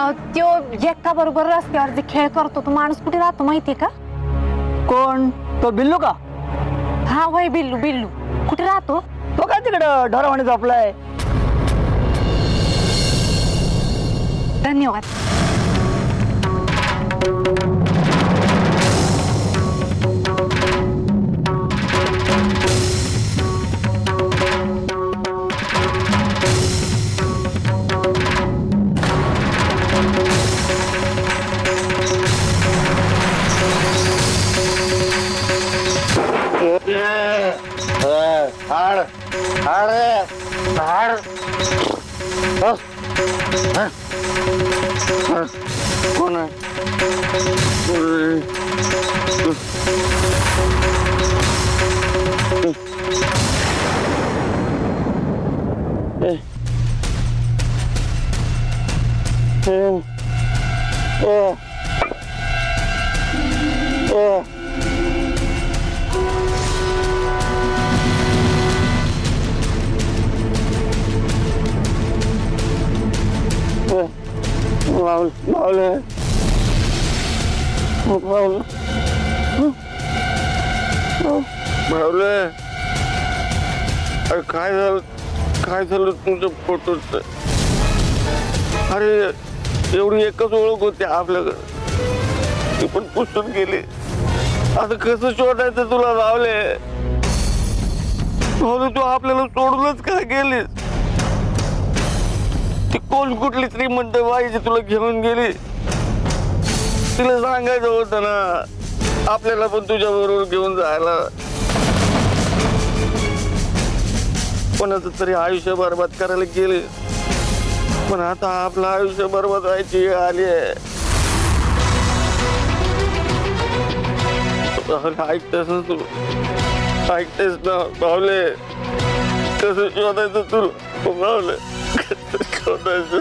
त्यो एका बरोबर रस्त्यावर जे खेळ करतो तो माणूस कुठे राहतो माहितीये का? कोण तो? बिल्लू का? हा वय बिल्लू. बिल्लू कुठे राहतो? तो काय तिकडं ढोरावाने झोपलाय. धन्यवाद. कोण काय झालं तुमच्या फोटोच? अरे एवढी एकच ओळख होती आपल्याकडे, ती पण पुसून गेली. आता कसं शोधायचं तुला? लावले तू आपल्याला सोडूनच का गेलीस? ती कोण कुठली श्रीमंत बाई जी तुला घेऊन गेली? तिला सांगायचं होतं ना आपल्याला पण तुझ्या बरोबर घेऊन जायला. कोणाचं तरी आयुष्य बर्बाद करायला गेले, पण आता आपलं आयुष्य बर्बाद व्हायची आली आहे. ऐकतेस ना तू? ऐकतेस ना बावले? कसं शोधायचं तू बावले? कसं शोधायचं?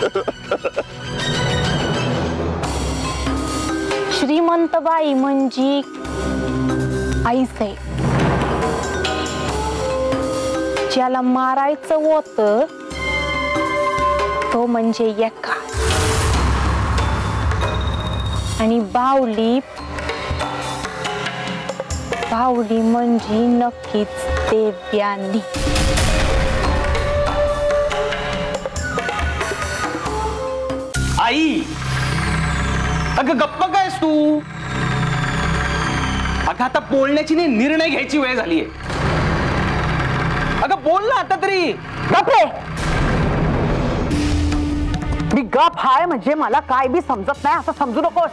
श्रीमंत बाई म्हणजे आईच आहे. ज्याला मारायचं होतं तो म्हणजे एका, आणि बावली म्हणजे नक्कीच देव्यानी. आई अगं गप्प कायस तू? अगं आता बोलण्याची नाही, निर्णय घ्यायची वेळ झालीये. अगं बोल ना आता तरी. गप्पे. मी गप हाय म्हणजे मला काय बी समजत नाही असं समजू नकोस.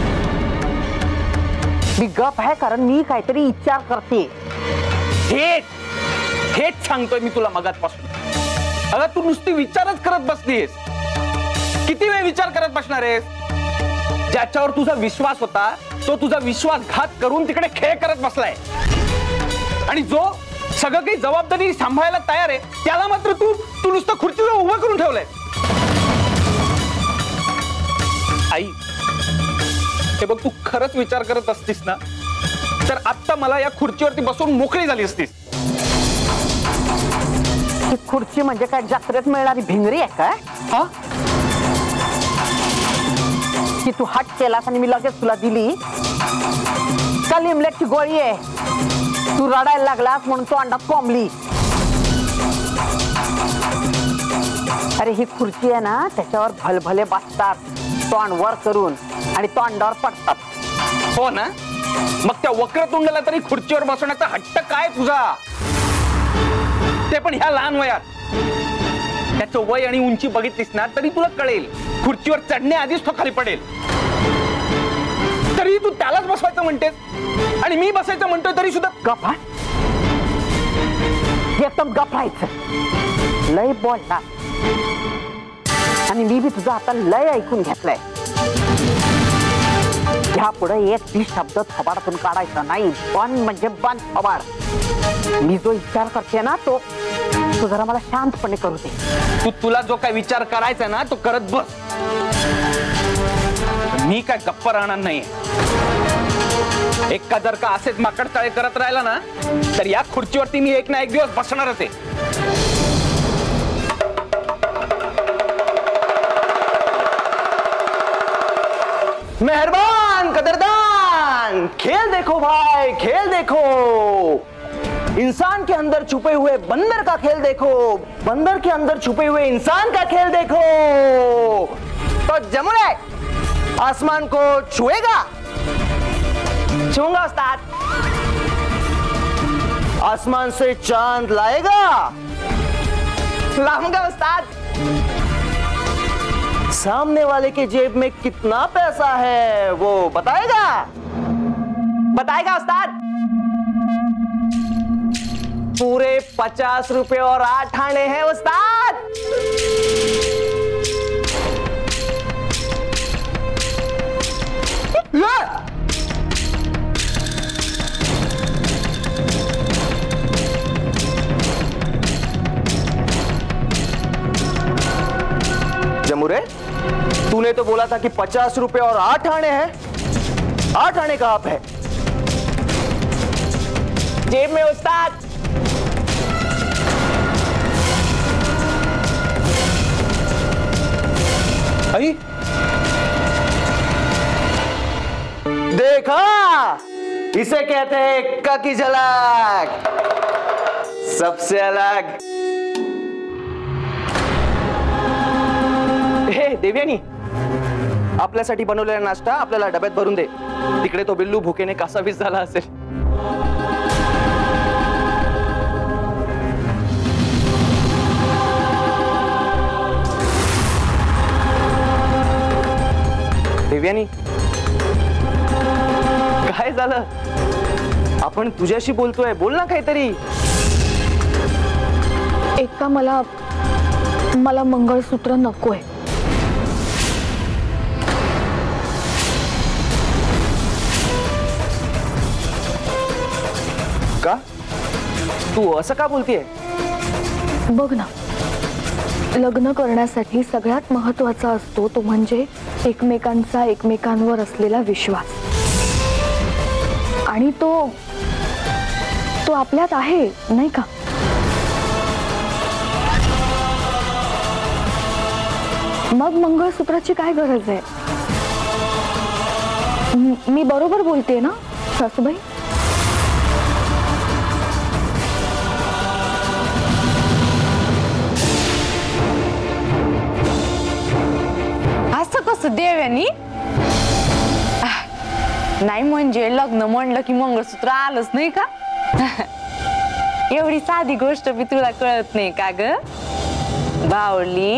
मी गप आहे कारण मी काहीतरी विचार करते. हेच सांगतोय मी तुला मगाचपासून. अगं तू नुसती विचारच करत बसलीस. किती वेळ विचार करत बसणार आहेस? ज्याच्यावर तुझा विश्वास होता तो तुझा विश्वासघात करून तिकडे खेळ करत बसलाय, आणि जो सगळं काही जबाबदारी सांभाळायला तयार आहे त्याला मात्र तू नुसतं खुर्चीवर उभं करून ठेवलंय. आई हे बघ, तू खरंच विचार करत असतीस ना तर आता मला या खुर्चीवरती बसून मोकळी झाली असतीस. ही खुर्ची म्हणजे काय जत्रेत मिळणारी भिंगरी आहे काय? हा, की तू हट केलास आणि मी लगेच तुला दिली का? लिमलेटची गोळी आहे. तू रडायला लागलास म्हणून तू अंडात कोंबली. अरे ही खुर्ची आहे ना, त्याच्यावर भलभले बसतात तोंड वर करून आणि तोंडावर पडतात. हो ना? मग त्या वक्रतुंडाला तरी खुर्चीवर बसवण्याचा हट्ट काय तुझा? ते पण ह्या लहान वयात. त्याचं वय आणि उंची बघितलीस ना तरी तुला कळेल खुर्चीवर चढण्याआधीच तो खाली पडेल. तरी तू त्यालाच बसवायचं म्हणतेस आणि मी बसायचं म्हणतोय तरी सुद्धा. गप. एकदम गप राहायचं. लय बोलला आणि मी बी तुझं आता लय ऐकून घेतलंय. ह्या पुढे एक बी शब्द थोबाडातून काढायचा नाही. बंद म्हणजे बंद थोबाड. मी जो विचार करते ना तो जरा मला शांतपणे करू दे. तुला जो काय विचार करायचा ना तो करत बस. मी काय गप्प राहणार नाही. एक का जर का असेच माकडचाळे करत राहिला ना तर या खुर्चीवरती मी एक ना एक दिवस बसणारच आहे. मेहरबान कदरदान, खेल देखो भाई, खेल देखो। इंसान के अंदर छुपे हुए बंदर का खेल देखो, बंदर के अंदर छुपे हुए इंसान का खेल देखो। तो जमुने आसमान को छुएगा? छूंगा उस्ताद। आसमान से चांद लाएगा? लाऊंगा उस्ताद। सामने वाले के जेब में कितना पैसा है वो बताएगा? बताएगा उस्ताद। पूरे 50 रुपए और 8 आने हैं उस्ताद। जमुरे, तूने तो बोला था कि 50 रुपए और 8 आने हैं। 8 आने कहां पे है? जेब में उस्ताद। आई देखा, इसे कहते हैं एक्का की झलक, सबसे अलग। हे देवयानी, आपल्यासाठी बनवलेला नाश्ता आपल्याला डब्यात भरून दे। तिकडे तो बिल्लू भुकेने कासावीस झाला असेल। देवयानी, काय झालं? आपण तुझ्याशी बोलतोय, बोल ना काहीतरी। एक्का, मला मंगळसूत्र नकोय। का? तू असं का बोलतेय? बघ ना, लग्न करण्यासाठी सगळ्यात महत्त्वाचा असतो तो म्हणजे एकमेकांचा एकमेकांवर असलेला विश्वास, आणि तो आपल्यात आहे, नाही का? मग मंगळसूत्राची काय गरज आहे? मी बरोबर बोलते ना सासूबाई? असं कसं देव्यानी? नाही म्हणजे लग्न म्हणलं की मंगळसूत्र आलंच नाही का? एवढी साधी गोष्ट बी तुला कळत नाही का ग बावली?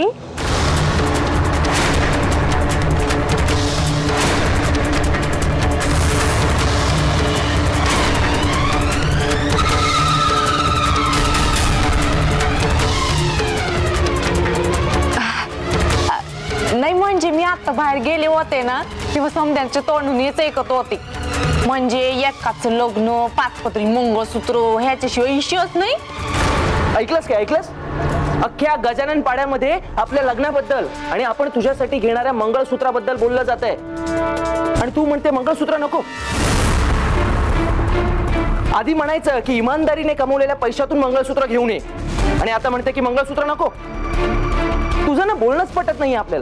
नाही म्हणजे मी आता बाहेर गेले होते ना तेव्हा समद्यांचे तोंडून हेच ऐकत होते, म्हणजे एकाचं लग्न, 5 पत्री मंगळसूत्र, ह्याच्याशिवाय विषयच नाही। ऐकलंस काय? ऐकलंस? अख्ख्या गजानन पाड्यामध्ये आपल्या लग्नाबद्दल आणि आपण तुझ्यासाठी घेणाऱ्या मंगळसूत्राबद्दल बोललं जातंय, आणि तू म्हणते मंगळसूत्र नको। आधी म्हणायचं की इमानदारीने कमवलेल्या पैशातून मंगळसूत्र घेऊन ये, आणि आता म्हणते की मंगळसूत्र नको। तुझं ना बोलणंच पटत नाही आपल्याला।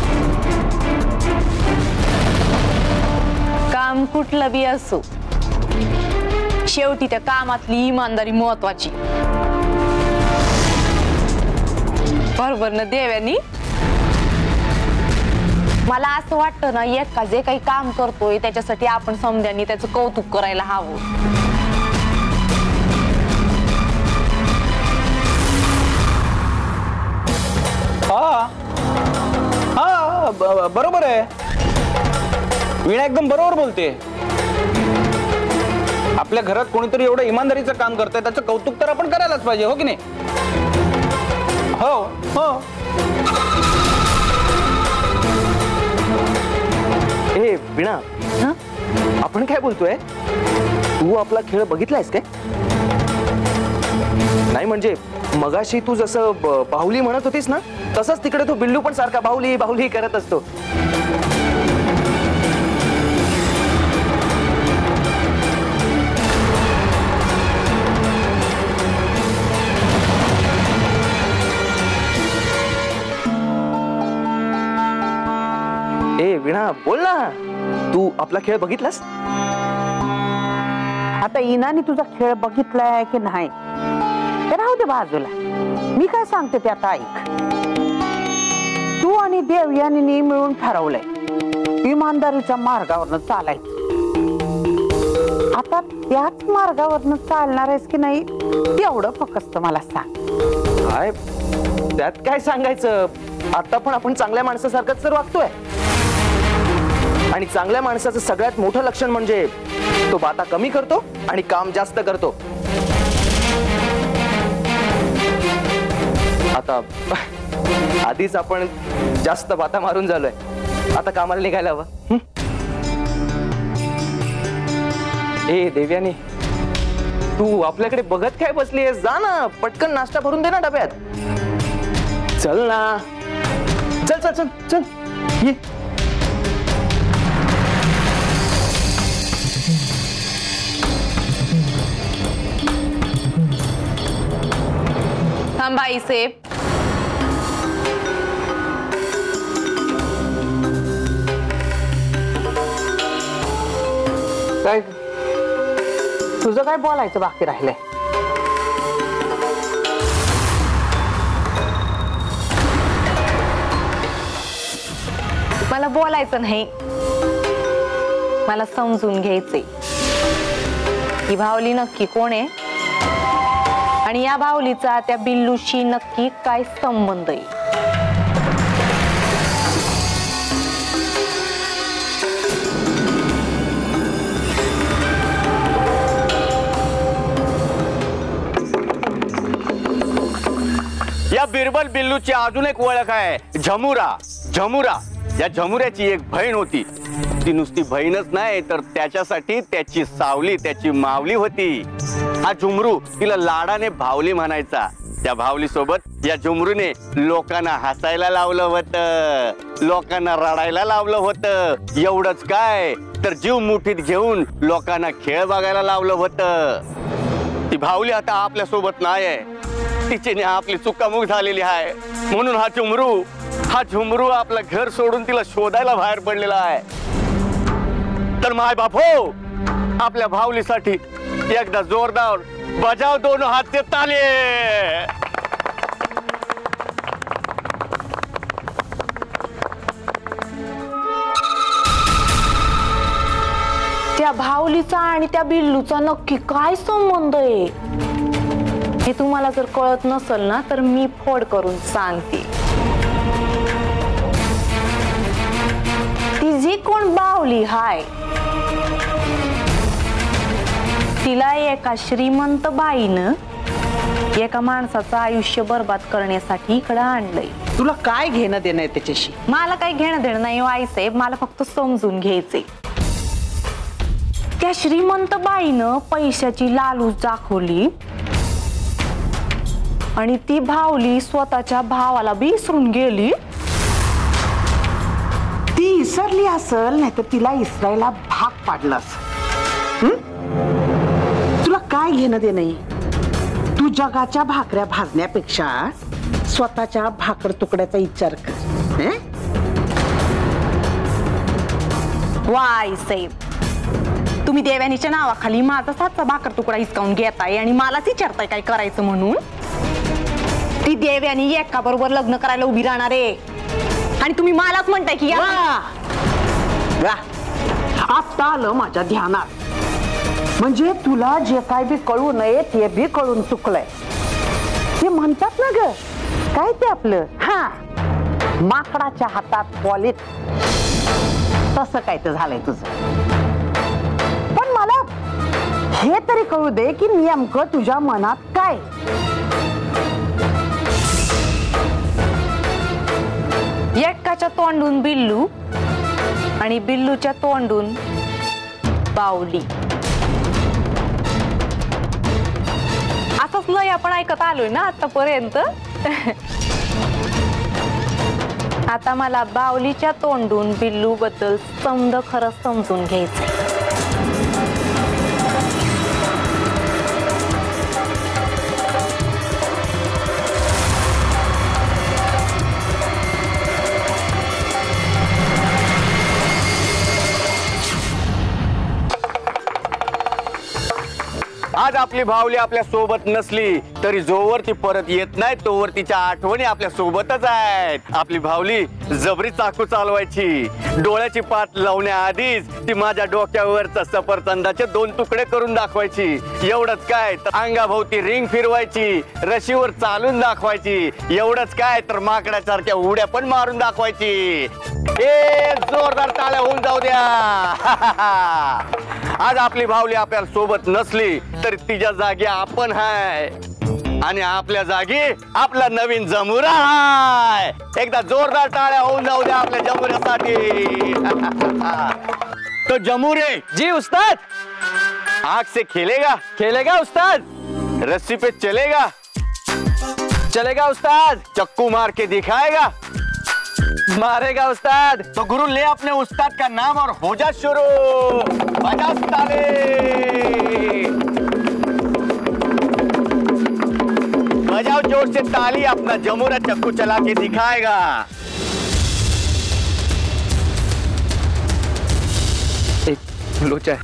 काम कुठलं बी असो, शेवटी त्या कामातली इमानदारी महत्वाची, बरोबर ना देव्यानी? मला असं वाटतं ना, एका जे काही काम करतोय त्याच्यासाठी आपण समद्यांनी त्याचं कौतुक करायला हवं। हा बरोबर आहे, वीणा एकदम बरोबर बोलते। आपल्या घरात कोणीतरी एवढं इमानदारीचं काम करतंय त्याचं कौतुक तर आपण करायलाच पाहिजे, हो की नाही? हो हो। ए वीणा, आपण काय बोलतोय? तू आपला खेळ बघितलायस काय? नाही म्हणजे मगाशी तू जसं बाहुली म्हणत होतीस ना, तसंच तिकडे तो बिल्लू पण सारखा बाहुली बाहुली करत असतो। ए वीणा, बोल ना। तू आपला खेळ बघितलास? आता इनाने तुझा खेळ बघितलाय की नाही ते राहू दे बाजूला. मी काय सांगते ते आता ऐक. तू आणि देवयानी मिळून ठरवलंय इमानदारीच्या मार्गावरनं चालायचं. आता त्याच मार्गावरनं चालणार आहेस की नाही तेवढं फक्त मला सांग. काय त्यात काय सांगायचं? आता पण आपण चांगल्या माणसासारखंच तर वागतोय. आणि चांगल्या माणसाचं सगळ्यात मोठं लक्षण म्हणजे तो बाता कमी करतो आणि काम जास्त करतो. आता आधीच आपण जास्त बाता मारून झालोय, आता कामाला निघायला हवं. ए देव्यानी, तू आपल्याकडे बघत काय बसलीयस? जा ना, पटकन नाश्ता भरून दे ना डब्यात. चल ना, चल चल चल चल ये. थांबा आईसाहेब. काय तुझं काय बोलायचं बाकी राहिलंय? मला बोलायचं नाही, मला समजून घ्यायचंय ही भावली नक्की कोण आहे आणि या भावलीचा त्या बिल्लूशी नक्की काय संबंध आहे. या बिरबल बिल्लूची अजून एक ओळख आहे, झमुरा. झमुरा या झमुऱ्याची एक बहीण होती. ती नुसती बहीणच नाही तर त्याच्यासाठी त्याची सावली, त्याची मावली होती. हा झुमरू तिला लाडाने भावली म्हणायचा. त्या भावली सोबत या झुमरूने लोकांना हसायला लावलं होतं, लोकांना रडायला लावलं होतं. एवढंच काय तर जीव मुठीत घेऊन लोकांना खेळ बघायला लावलं होतं. ती भावली आता आपल्या सोबत नाहीये, तिची आपली चुकामुक झालेली आहे. म्हणून हा झुमरू आपलं घर सोडून तिला शोधायला बाहेर पडलेला आहे. तर माय बाप हो, आपल्या भावलीसाठी एकदा जोरदार बजाव दोन हात ताली. त्या भावलीचा आणि त्या बिल्लूचा नक्की काय संबंध आहे हे तुम्हाला जर कळत नसेल ना तर मी फोड करून सांगते. ती जी कोण बावली हाय तिला एका श्रीमंत बाईनं एका माणसाचं आयुष्य बर्बाद करण्यासाठी इकडे आणलंय. तुला काय घेणं देणं आहे त्याच्याशी? मला काही घेणं देणं नाही आईसाहेब, मला फक्त समजून घ्यायचंय. त्या श्रीमंत बाईनं पैशाची लालूच दाखवली आणि ती भावली स्वतःच्या भावाला विसरून गेली. ती इसरली असल नाही तर तिला इसरायला भाग पाडला असेल. तुला काय घेणं देणं आहे? तू जगाच्या भाकऱ्या भाजण्यापेक्षा स्वतःच्या भाकर तुकड्याचा विचार कर. वाय साहेब, तुम्ही देव्यानीच्या नावाखाली माझा सातचा भाकर तुकडा हिसकावून घेताय आणि मलाच विचारताय काय करायचं म्हणून. ती देव्यानी एका बरोबर लग्न करायला उभी राहणार आहे आणि तुम्ही मलाच म्हणताय की आता आलं माझ्या ध्यानात. म्हणजे तुला जे काय बी कळू नये ते बी कळून चुकलंय. ते म्हणतात ना ग काय ते आपलं माकडाच्या हातात पॉलिथ, तसं काय ते झालंय तुझं. पण मला हे तरी कळू दे की नेमकं तुझ्या मनात काय. एकाच्या तोंडून बिल्लू आणि बिल्लूच्या तोंडून बावली, असंच लय आपण ऐकत आलोय ना आतापर्यंत. आता मला बावलीच्या तोंडून बिल्लू बद्दल समज खरं समजून घ्यायचं. आज आपली भावली आपल्या सोबत नसली तरी जोवर ती परत येत नाही तोवर तिच्या आठवणी आपल्या सोबतच आहेत. आपली भावली जबरी चाकू चालवायची, डोळ्याची पात लावण्याआधीच ती माझ्या डोक्यावरचा सफरचंदाचे 2 तुकडे करून दाखवायची. एवढंच काय तर अंगाभोवती रिंग फिरवायची, रशीवर चालून दाखवायची. एवढंच काय तर माकडासारख्या उड्या पण मारून दाखवायची. ए जोरदार टाळ्या होऊन जाऊ द्या. आज आपली भावली आपल्या सोबत नसली तर तिच्या जागी आपण हाय आणि आपल्या जागी आपला नवीन जमुरा हाय. एकदा जोरदार टाळ्या होऊन जाऊ द्या आपल्या जमुऱ्यासाठी. तो जमुरे जी उस्ताद. आग से खेलेगा, खेलेगा उस्ताद. रस्सी पे चलेगा, चलेगा उस्ताद. चक्कू मार के दिखाएगा, मारेगा उस्ताद. तो गुरु ले अपने उस्ताद का नाम और हो जा शुरू. बजा ताली. बजाओ जोर से ताली. अपना जमुरा चक्कू चला के दिखाएगा. एक लोचा.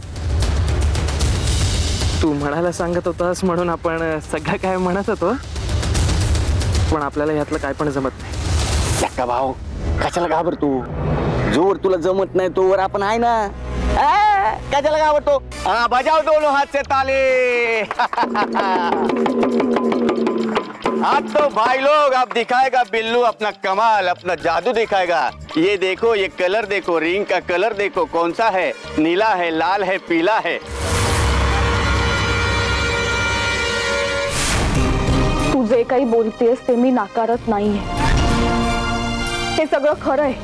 तू म्हणायला सांगत होतास म्हणून आपण सगळं काय म्हणत होतो, पण आपल्याला यातलं काय पण जमत नाही. का भाऊ कशाला घाबरतो? जोर तुला जमत नाही तोवर आपण आहे ना. कशाला घाबरतो? बजाओ दोनों हाथ से ताली. आज तो भाई लोग अब दिखाएगा बिल्लू अपना कमाल, अपना जादू दिखाएगा. ये देखो, ये कलर देखो, रिंग का कलर देखो कौन सा है. नीला है, लाल है, पीला है. तू जे काही बोलतेस ते मी नाकारत नाहीये. हे सगळं खरं आहे.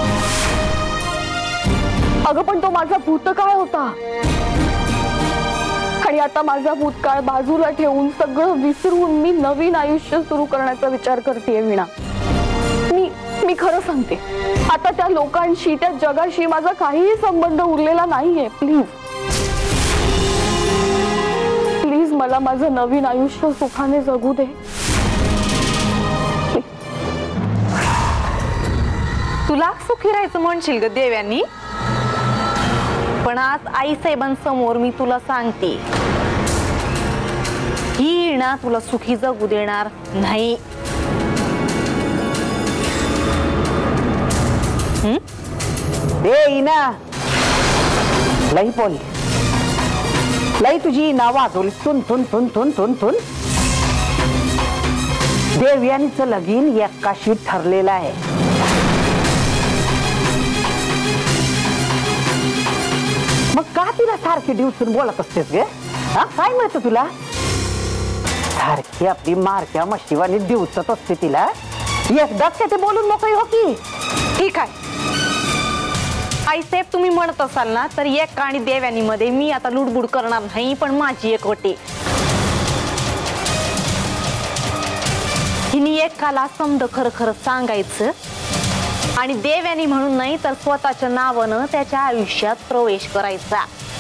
अगं पण तो माझा भूतकाळ होता आणि आता माझा भूतकाळ बाजूला ठेवून सगळं विसरून मी नवीन आयुष्य सुरू करण्याचा विचार करतेय वीणा. मी खरं सांगते, आता त्या लोकांशी, त्या जगाशी माझा काहीही संबंध उरलेला नाहीये. प्लीज मला माझं नवीन आयुष्य सुखाने जगू दे. तुला सुखी राहायचं म्हणशील ग देव्यांनी, पण आज आई साहेबांसमोर मी तुला सांगते, ही ना तुला सुखी जगू देणार नाही. ए इना लई बोल, लई तुझी नाव आठवली. थुन थुन थुन थुन थुन थुन. देवयानीचं लगीन एकाशी ठरलेलं आहे. मग का तिला सारखी दिवसून बोलत असतेस गे? हा काय मिळतं तुला? सारखी आपली मारक्या मशिवानी दिवसत असते तिला. एकदाच ते बोलून मोकळी हो की. ठीक आहे आई साहेब, तुम्ही म्हणत असाल ना तर एक आणि देव्यानी मध्ये मी आता लुडबुड करणार नाही, पण माझी एक अट आहे. हिने एकाला समद खरं खरं सांगायचं आणि देव्यानी म्हणून नाही तर स्वतःच्या नावानं त्याच्या आयुष्यात प्रवेश करायचा.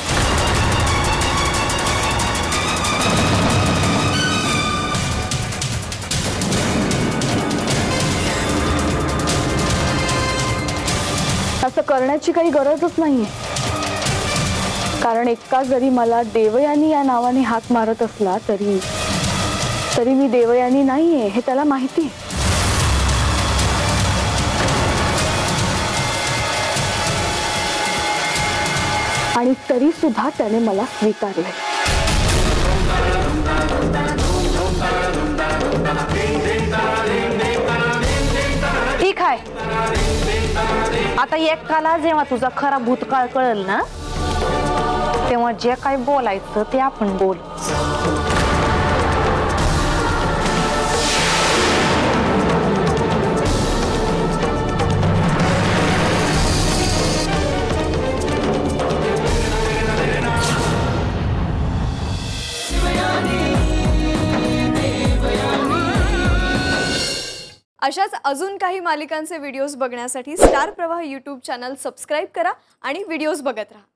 असं करण्याची काही गरजच नाहीये, कारण एकटा जरी मला देवयानी या नावाने हाक मारत असला तरी मी देवयानी नाहीये हे त्याला माहिती आहे. आणि तरी सुद्धा त्याने मला स्वीकारले. ठीक आहे, आता एकाला जेव्हा तुझा खरा भूतकाळ कळेल ना तेव्हा जे काय बोलायचं ते आपण बोल. अशाच अजून काही मालिकांचे व्हिडिओज बघण्यासाठी स्टार प्रवाह यूट्यूब चॅनल सबस्क्राईब करा आणि व्हिडिओज बघत राहा.